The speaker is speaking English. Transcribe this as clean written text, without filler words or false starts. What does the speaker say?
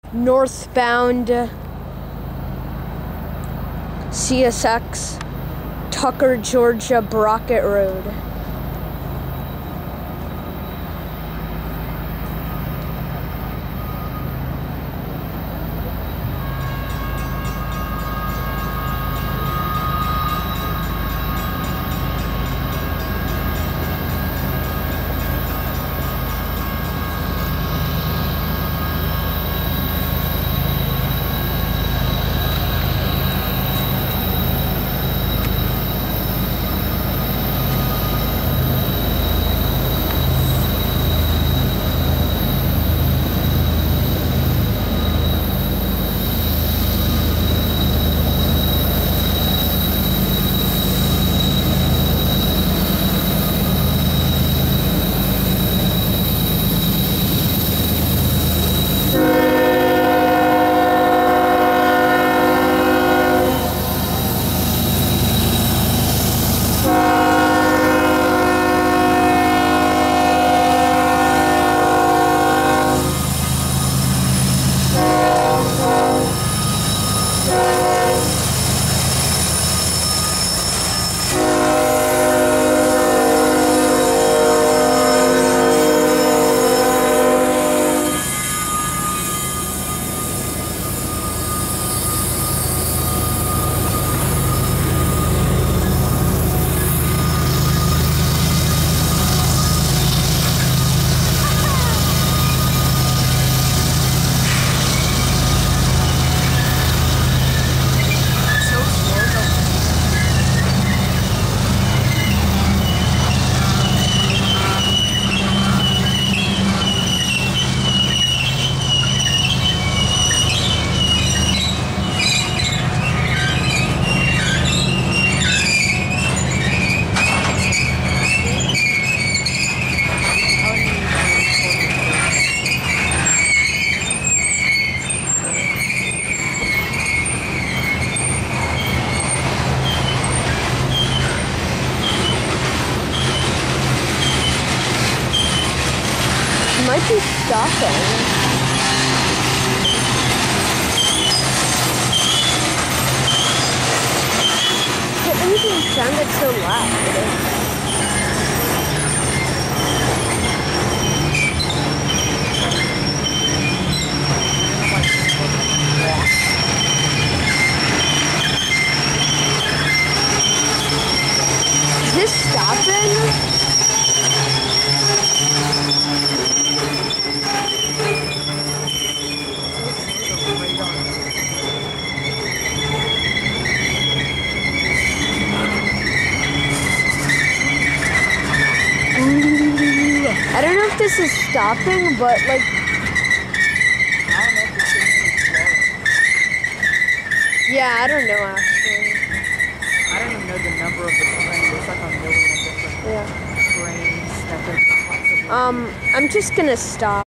Northbound CSX Tucker, Georgia, Brockett Road. Might be stopping. The engine sounded so loud. Is this stopping? I don't know if this is stopping, but like, I don't know if this thing is slow. yeah, I don't know actually. I don't even know the number of the train. There's like a million different trains that they're possibly. I'm just gonna stop.